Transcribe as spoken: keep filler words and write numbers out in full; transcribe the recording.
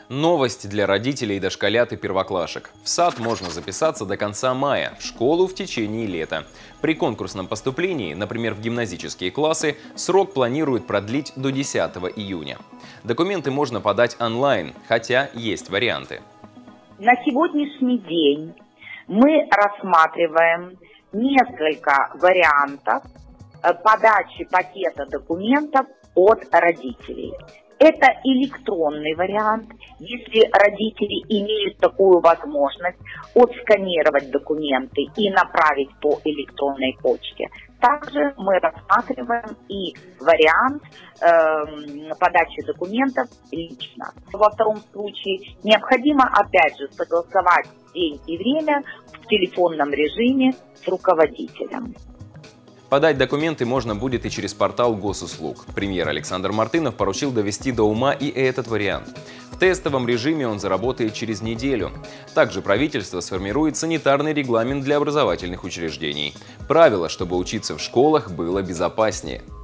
Новость для родителей дошколят и первоклашек. В сад можно записаться до конца мая, в школу в течение лета. При конкурсном поступлении, например, в гимназические классы, срок планируют продлить до десятого июня. Документы можно подать онлайн, хотя есть варианты. На сегодняшний день мы рассматриваем несколько вариантов подачи пакета документов от родителей. Это электронный вариант, если родители имеют такую возможность отсканировать документы и направить по электронной почте. Также мы рассматриваем и вариант э, подачи документов лично. Во втором случае необходимо опять же согласовать день и время в телефонном режиме с руководителем. Подать документы можно будет и через портал госуслуг. Премьер Александр Мартынов поручил довести до ума и этот вариант. В тестовом режиме он заработает через неделю. Также правительство сформирует санитарный регламент для образовательных учреждений. Правило, чтобы учиться в школах было безопаснее.